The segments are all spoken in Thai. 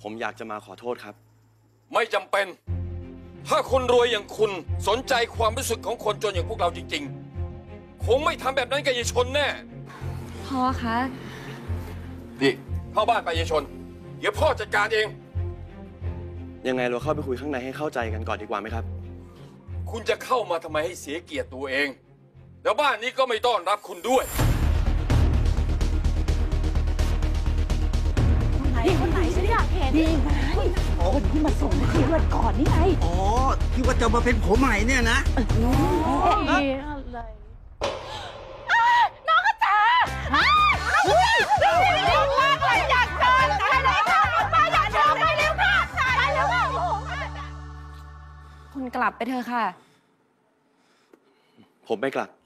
ผมอยากจะมาขอโทษครับไม่จำเป็นถ้าคนรวยอย่างคุณสนใจความรู้สึกของคนจนอย่างพวกเราจริงๆคงไม่ทำแบบนั้นกับยายชนแน่พ่อคะนี่เข้าบ้านไปยายชนเดี๋ยวพ่อจัดการเองยังไงเราเข้าไปคุยข้างในให้เข้าใจกันก่อนดีกว่าไหมครับคุณจะเข้ามาทำไมให้เสียเกียรติตัวเองแล้วบ้านนี้ก็ไม่ต้อนรับคุณด้วยคนไหนฉันอยากเห็นนี่ไงคนที่มาส่งที่วันก่อนนี่ไงอ๋อที่ว่าจะมาเป็นผัวใหม่เนี่ยนะอะไรน้องกระจาเร็วมากเลยอยากเจอได้เลยค่ะป้าอยากเจอไปเร็วค่ะไปเร็วค่ะคุณกลับไปเถอะค่ะผมไม่กลับ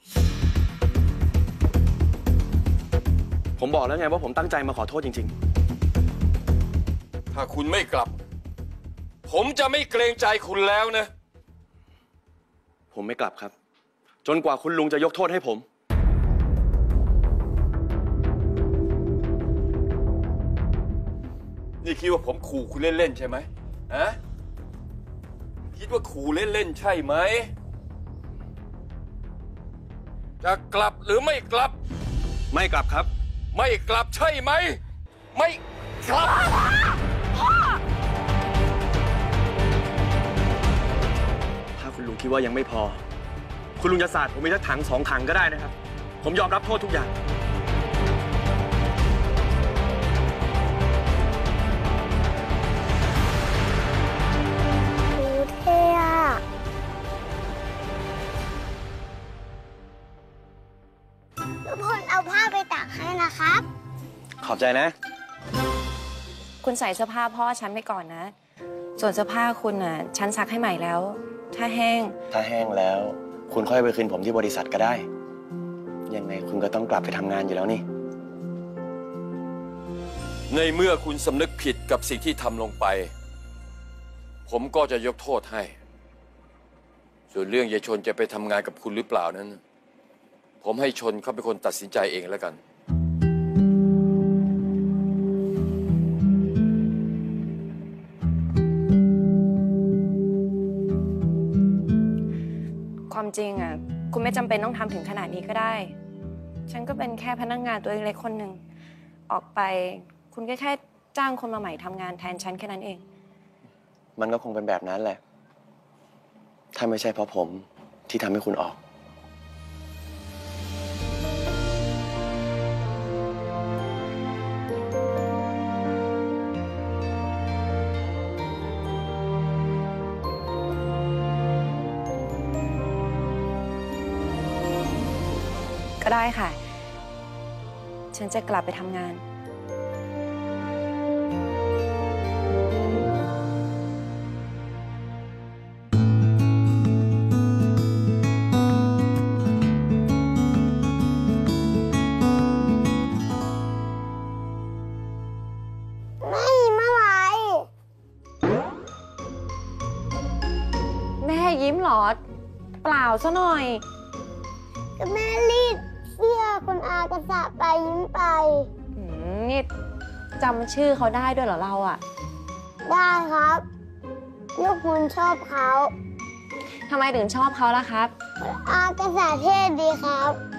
ผมบอกแล้วไงว่าผมตั้งใจมาขอโทษจริงๆถ้าคุณไม่กลับผมจะไม่เกรงใจคุณแล้วนะผมไม่กลับครับจนกว่าคุณลุงจะยกโทษให้ผมนี่คิดว่าผมขู่คุณเล่นๆใช่ไหมฮะคิดว่าขู่เล่นๆใช่ไหมจะกลับหรือไม่กลับไม่กลับครับไม่กลับใช่ไหมไม่กลับถ้าคุณลุงคิดว่ายังไม่พอคุณลุงจะสาดผมอีกสักถัง2 ถังก็ได้นะครับผมยอมรับโทษทุกอย่างเท่อะทุกคนเอาผ้าไปตากให้นะครับขอบใจนะคุณใส่เสื้อผ้าพ่อฉันไปก่อนนะส่วนเสื้อผ้าคุณน่ะฉันซักให้ใหม่แล้วถ้าแห้งแล้วคุณค่อยไปคืนผมที่บริษัทก็ได้ยังไงคุณก็ต้องกลับไปทำงานอยู่แล้วนี่ในเมื่อคุณสำนึกผิดกับสิ่งที่ทำลงไปผมก็จะยกโทษให้ส่วนเรื่องยายชนจะไปทำงานกับคุณหรือเปล่านั้นผมให้ชนเขาเป็นคนตัดสินใจเองแล้วกันความจริงอ่ะคุณไม่จำเป็นต้องทำถึงขนาดนี้ก็ได้ฉันก็เป็นแค่พนักงานตัวเล็กๆคนหนึ่งออกไปคุณก็แค่จ้างคนมาใหม่ทำงานแทนฉันแค่นั้นเองมันก็คงเป็นแบบนั้นแหละถ้าไม่ใช่เพราะผมที่ทำให้คุณออกก็ได้ค่ะฉันจะกลับไปทำงานแม่ยิ้มหรอเปล่าซะหน่อยก็แม่รีดเสื้อคุณอากระสะไปยิ้มไปนี่จำชื่อเขาได้ด้วยเหรอเราอ่ะได้ครับลูกคุณชอบเขาทำไมถึงชอบเขาล่ะครับอากระสะเท่ดีครับ